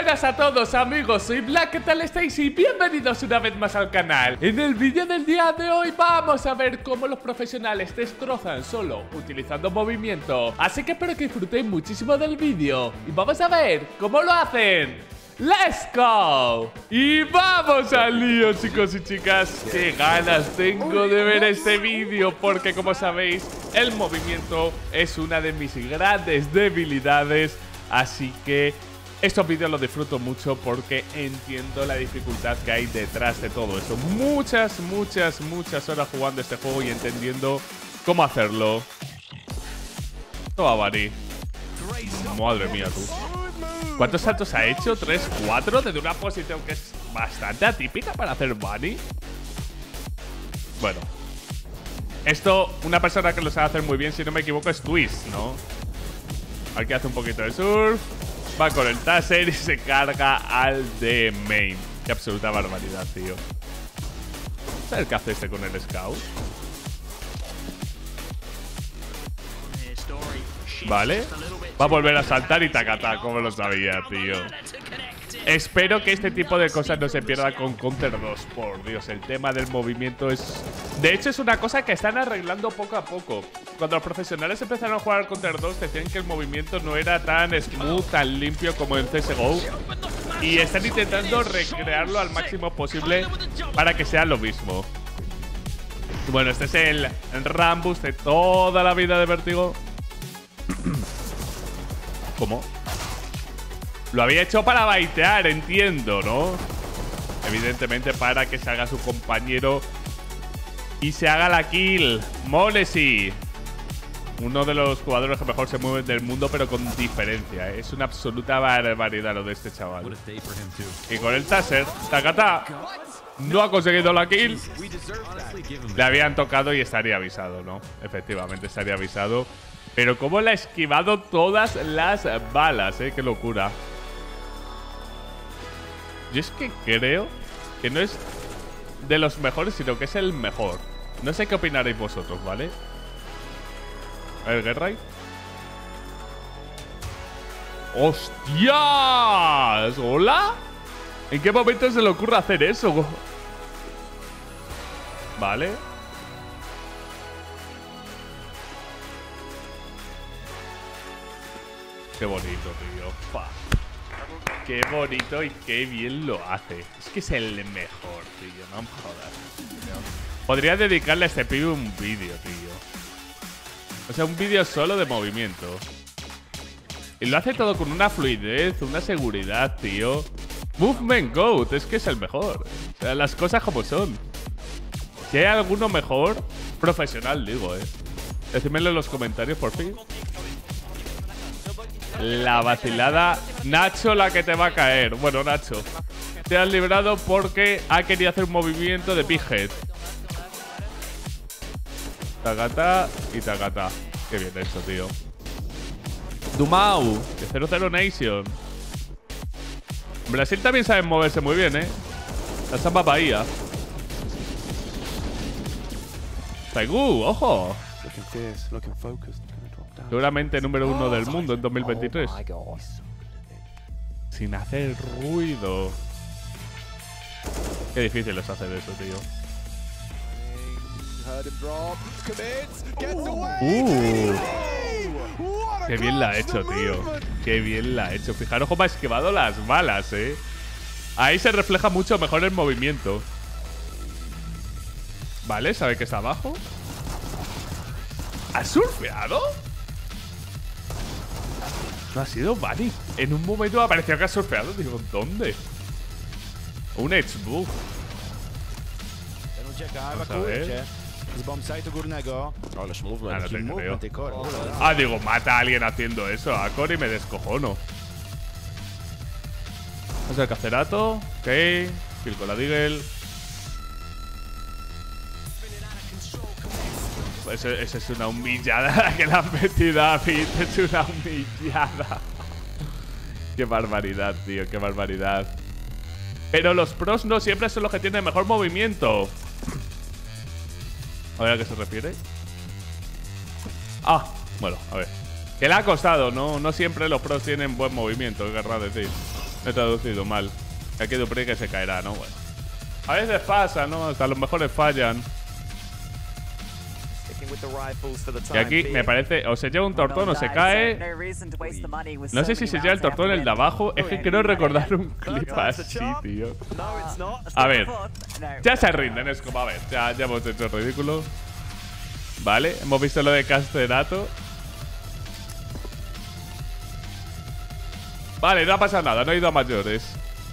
buenas a todos amigos, soy Black, ¿qué tal estáis? Y bienvenidos una vez más al canal. En el vídeo del día de hoy vamos a ver cómo los profesionales destrozan solo utilizando movimiento. Así que espero que disfrutéis muchísimo del vídeo y vamos a ver cómo lo hacen. ¡Let's go! Y vamos al lío, chicos y chicas. Qué ganas tengo de ver este vídeo, porque como sabéis, el movimiento es una de mis grandes debilidades. Así que estos vídeos los disfruto mucho porque entiendo la dificultad que hay detrás de todo eso. Muchas horas jugando este juego y entendiendo cómo hacerlo. Toma, Bunny. Madre mía, tú. ¿Cuántos saltos ha hecho? 3, 4 desde una posición que es bastante atípica para hacer Bunny. Bueno, esto, una persona que lo sabe hacer muy bien, si no me equivoco, es Twist, ¿no? Aquí hace un poquito de surf, va con el taser y se carga al de main. Qué absoluta barbaridad, tío. ¿Sabes qué hace este con el scout? Vale. Va a volver a saltar y tacatá, como lo sabía, tío. Espero que este tipo de cosas no se pierda con Counter 2. Por Dios, el tema del movimiento es... De hecho, es una cosa que están arreglando poco a poco. Cuando los profesionales empezaron a jugar al Counter 2, decían que el movimiento no era tan smooth, tan limpio como en CSGO. Y están intentando recrearlo al máximo posible para que sea lo mismo. Bueno, este es el Rambus de toda la vida de Vértigo. ¿Cómo? Lo había hecho para baitear, entiendo, ¿no? Evidentemente para que se haga su compañero y se haga la kill. m0lezii, uno de los jugadores que mejor se mueven del mundo, pero con diferencia. Es una absoluta barbaridad lo de este chaval. Y con el taser, tacatá, no ha conseguido la kill. Le habían tocado y estaría avisado, ¿no? Efectivamente, estaría avisado. Pero cómo le ha esquivado todas las balas, qué locura. Yo es que creo que no es de los mejores, sino que es el mejor. No sé qué opinaréis vosotros, ¿vale? A ver, Gerray. ¡Hostias! ¿Hola? ¿En qué momento se le ocurre hacer eso? Vale. Qué bonito, tío. Fa. Qué bonito y qué bien lo hace. Es que es el mejor, tío. No me jodas. Podría dedicarle a este pibe un vídeo, tío. O sea, un vídeo solo de movimiento. Y lo hace todo con una fluidez, una seguridad, tío. Movement Goat, es que es el mejor. O sea, las cosas como son. Si hay alguno mejor, profesional, digo, Decídmelo en los comentarios, por fin. La vacilada. Nacho, la que te va a caer. Bueno, Nacho, te has librado porque ha querido hacer un movimiento de pighead. Tacata y tacata. Qué bien hecho, tío. Dumau, de 00 Nation. Brasil también sabe moverse muy bien, La Samba Bahía. Taigu, ojo. Seguramente número 1 del mundo en 2023. Sin hacer ruido. Qué difícil es hacer eso, tío. Qué bien la ha hecho, tío. Qué bien la ha hecho. Fijaros cómo ha esquivado las balas, Ahí se refleja mucho mejor el movimiento. Vale, sabe que está abajo. ¿Ha surfeado? No ha sido Bunny. En un momento me pareció que ha surfeado. Digo, ¿dónde? Un edge buff. Vamos a ver. No te creo. Ah, digo, mata a alguien haciendo eso. A Cory me descojono. Vamos a ver, Cacerato. Ok. Kill con la Deagle. Esa es una humillada que le han metido a Pit. Es una humillada. Qué barbaridad, tío. Qué barbaridad. Pero los pros no siempre son los que tienen mejor movimiento. A ver a qué se refiere. Ah, bueno, a ver. Que le ha costado, ¿no? No siempre los pros tienen buen movimiento, querrá decir. He traducido mal. Aquí Dupree que se caerá, ¿no? Bueno. A veces pasa, ¿no? Hasta los mejores fallan. Y aquí me parece, o se lleva un tortón o se cae. No sé si se lleva el tortón el de abajo. Es que quiero recordar un clip así, tío. A ver, ya se rinden, es como, a ver, ya hemos hecho el ridículo. Vale, hemos visto lo de Casterato. Vale, no ha pasado nada, no ha ido a mayores.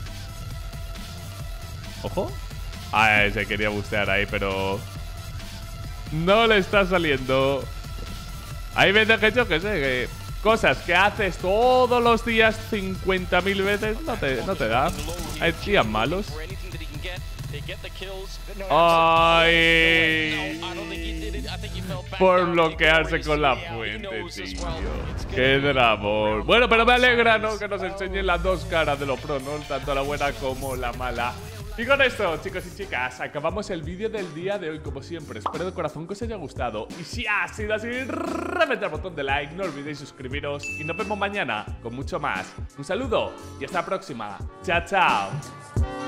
Ojo. Ah, se quería bustear ahí, pero no le está saliendo. Hay veces que yo que sé, que cosas que haces todos los días 50.000 veces no te da. Hay días malos. Ay, por bloquearse con la fuente, tío. Qué dramón. Bueno, pero me alegra, ¿no? Que nos enseñen las dos caras de los pro, ¿no? Tanto la buena como la mala. Y con esto, chicos y chicas, acabamos el vídeo del día de hoy, como siempre. Espero de corazón que os haya gustado. Y si ha sido así, reventad el botón de like, no olvidéis suscribiros. Y nos vemos mañana con mucho más. Un saludo y hasta la próxima. Chao, chao.